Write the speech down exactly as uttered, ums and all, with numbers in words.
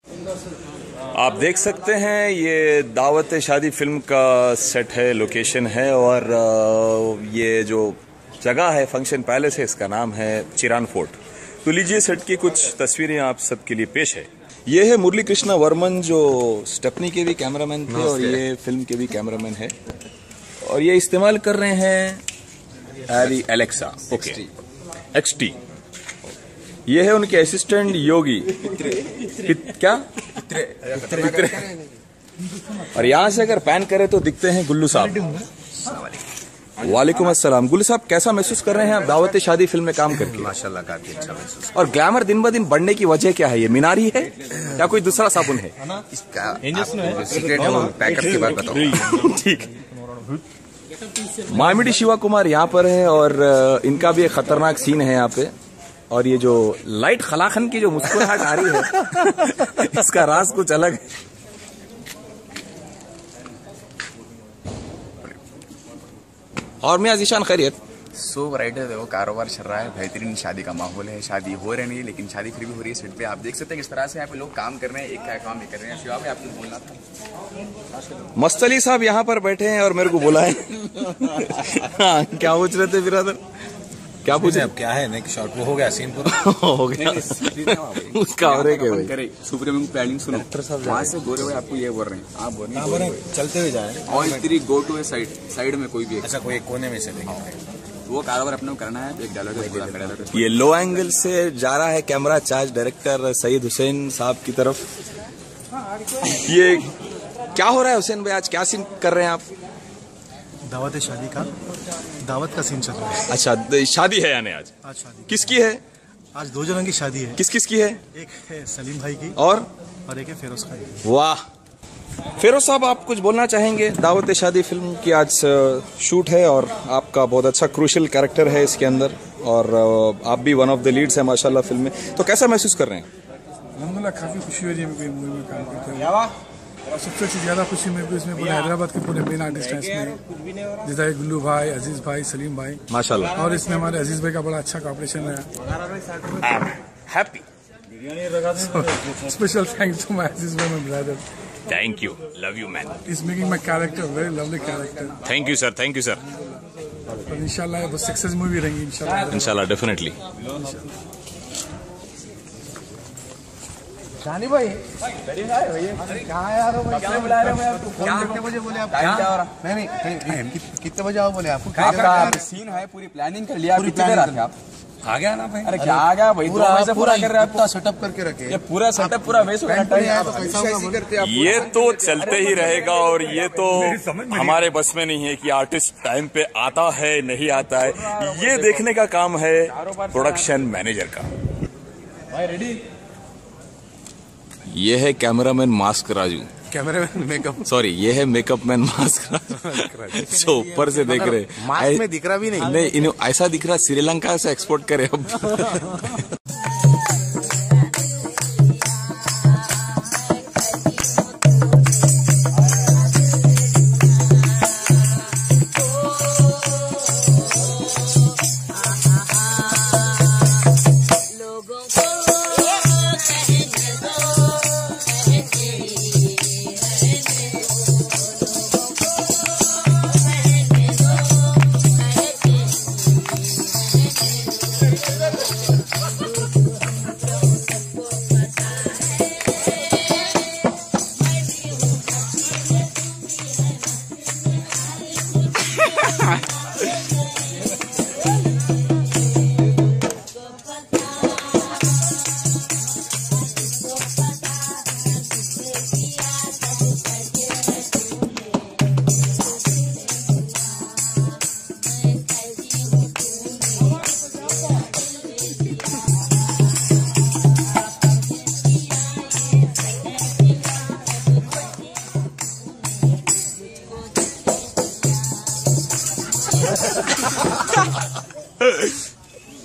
आप देख सकते हैं ये दावत शादी फिल्म का सेट है, लोकेशन है, और ये जो जगह है फंक्शन पैलेस है, इसका नाम है चिरान फोर्ट। तो लीजिए सेट की कुछ तस्वीरें आप सबके लिए पेश है। ये है मुरली कृष्णा वर्मन जो स्टेपनी के भी कैमरामैन थे और ये फिल्म के भी कैमरामैन है, और ये इस्तेमाल कर रहे हैं ARRI Alexa okay X T. ये है उनके असिस्टेंट योगी पित, क्या पित्रे, पित्रे। और यहाँ से अगर पैन करें तो दिखते हैं गुल्लू साहब। वालेकुम अस्सलाम। गुल्लू साहब, कैसा महसूस कर रहे हैं आप दावत शादी फिल्म में काम करके? माशाल्लाह काफी अच्छा महसूस। और ग्लैमर दिन ब दिन बढ़ने की वजह क्या है? ये मीनारी है या कोई दूसरा साबुन है? इसका सीक्रेट है वो पैकअप के बाद बताओ। ठीक। मामिडी शिवा कुमार यहाँ पर है और इनका भी एक खतरनाक सीन है यहाँ पे, और ये जो लाइट खलाखन की जो मुस्कुराहट आ रही है इसका राज कुछ अलग है। और मैं जीशान खैरियत। सो राइटर देखो कारोबार चल रहा है, बेहतरीन शादी का माहौल है। शादी हो रही नहीं है लेकिन शादी फिर भी हो रही है सेट पे। आप देख सकते हैं किस तरह से यहाँ पे लोग काम कर रहे हैं, एक का काम कर रहे हैं। शिवा में आपको बोलना था, मस्तली साहब यहाँ पर बैठे हैं और मेरे को बुलाए। हाँ, क्या पूछ रहे थे बिरादर? क्या पूछे? अब क्या है नेक्स्ट शॉट वो हो गया सीन पूरा हो गया उसका और एक है करे सुप्रीम प्लानिंग सुनो। वहाँ से गोरे भाई आपको ये बोल रहे हैं, आप बोल रहे हैं चलते हुए जाए और तेरी go to a side side में कोई भी ऐसा कोई एक कोने में से देखेंगे वो कारोबार अपने को करना है। एक डायलॉग ये लो एंगल से जा रहा है camera charge director Saeed Hussain साहब की तरफ। ये क्या हो रहा है हुसैन भाई, आज क्या सीन कर रहे हैं आप? दावत शादी का दावत का सीन चल रहा है। अच्छा, शादी है यानी आज? आज शादी किसकी है? आज दो जनों की शादी है। किस किस की है? एक है सलीम भाई की और और एक है फेरोज खान की। वाह, फेरोज साहब आप कुछ बोलना चाहेंगे? दावत शादी फिल्म की आज शूट है और आपका बहुत अच्छा क्रूशियल कैरेक्टर है इसके अंदर, और आप भी वन ऑफ द लीड्स हैं माशाल्लाह फिल्म में, तो कैसा महसूस कर रहे हैं? अल्हम्दुलिल्लाह काफ़ी खुशी हो रही है मूवी में काम करते हैं, और सबसे ज़्यादा खुशी मेरे को इसमें पूरे हैदराबाद के पूरे मेन आर्टिस्ट हैं इसमें, जैसे गुल्लू भाई, अजीज भाई, सलीम भाई माशाल्लाह, और इसमें हमारे अजीज भाई का बड़ा अच्छा कॉपरेशन है। Happy special thanks to my अजीज भाई, my brother. Thank you, love you man. Is making my character very lovely character. Thank you sir, thank you sir. और इंशाल्लाह बहुत सक्सेस मूवी रहेंगी इंशाल्लाह। इंशाल्लाह डेफिनेटली। शानी भाई कहाँ यार हो भाई, क्या बुला रहे हो आपको? कितने बजे बोले आप? क्या हो रहा? नहीं नहीं कितने बजे आओ बोले आपको? आपका सीन है, पूरी प्लानिंग कर लिया, कितने देर आते आप? आ गया ना भाई? अरे क्या आ गया भाई, पूरा पूरा कर रहे हैं, सेटअप करके रखे। ये पूरा सेटअप पूरा वेस्ट हो गया। ये तो चलते ही रहेगा, और ये तो हमारे बस में नहीं है कि आर्टिस्ट टाइम पे आता है नहीं आता है, ये देखने का काम है प्रोडक्शन मैनेजर का। भाई रेडी? ये है cameraman mask Raju, cameraman makeup, sorry ये है मेकअप मैन मास्क राजू जो ऊपर से देख रहे, मास्क में दिख रहा भी नहीं, नहीं, ऐसा दिख रहा श्रीलंका से एक्सपोर्ट करे अब।